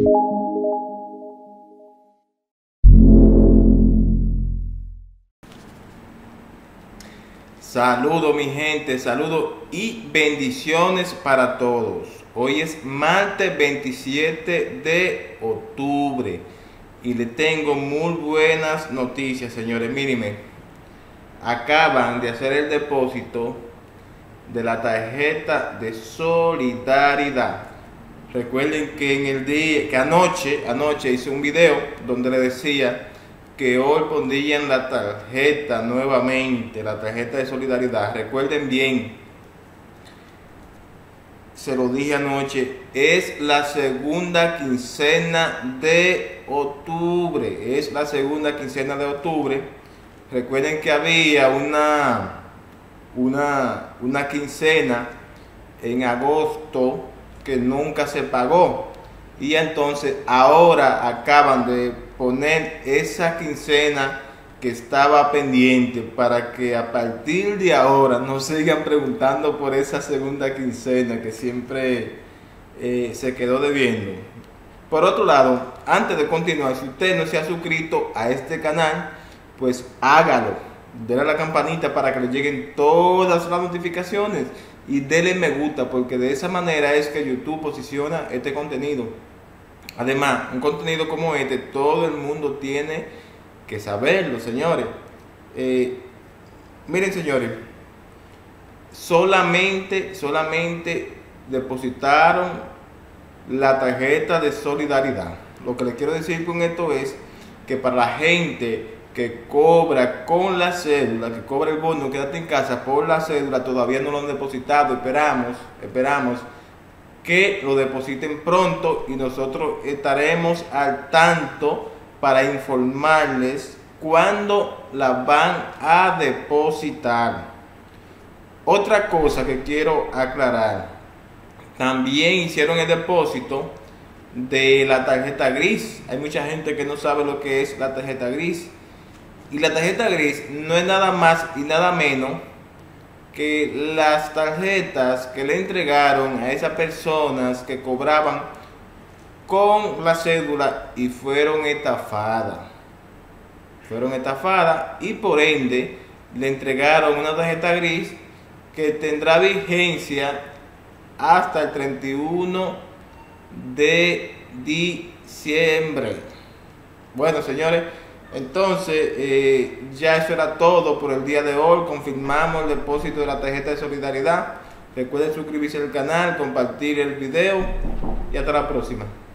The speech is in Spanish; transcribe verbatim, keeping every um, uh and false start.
Saludos mi gente, saludos y bendiciones para todos. Hoy es martes veintisiete de octubre y le tengo muy buenas noticias, señores. Mírenme, acaban de hacer el depósito de la tarjeta de solidaridad. Recuerden que en el día, que anoche, anoche hice un video donde le decía que hoy pondrían la tarjeta nuevamente, la tarjeta de solidaridad. Recuerden bien, se lo dije anoche, es la segunda quincena de octubre, es la segunda quincena de octubre. Recuerden que había una, una, una quincena en agosto que nunca se pagó, y entonces ahora acaban de poner esa quincena que estaba pendiente para que a partir de ahora no sigan preguntando por esa segunda quincena que siempre eh, se quedó debiendo. Por otro lado, antes de continuar, si usted no se ha suscrito a este canal, pues hágalo, denle a la campanita para que le lleguen todas las notificaciones y denle me gusta, porque de esa manera es que YouTube posiciona este contenido. Además, un contenido como este, todo el mundo tiene que saberlo, señores. Eh, miren, señores, solamente, solamente depositaron la tarjeta de solidaridad. Lo que les quiero decir con esto es que para la gente que cobra con la cédula, que cobra el bono, quédate en casa por la cédula, todavía no lo han depositado. Esperamos, esperamos que lo depositen pronto y nosotros estaremos al tanto para informarles cuándo la van a depositar. Otra cosa que quiero aclarar, también hicieron el depósito de la tarjeta gris. Hay mucha gente que no sabe lo que es la tarjeta gris, y la tarjeta gris no es nada más y nada menos que las tarjetas que le entregaron a esas personas que cobraban con la cédula y fueron estafadas. Fueron estafadas y por ende le entregaron una tarjeta gris que tendrá vigencia hasta el treinta y uno de diciembre. Bueno, señores, entonces eh, ya eso era todo por el día de hoy. Confirmamos el depósito de la tarjeta de solidaridad. Recuerden suscribirse al canal, compartir el video y hasta la próxima.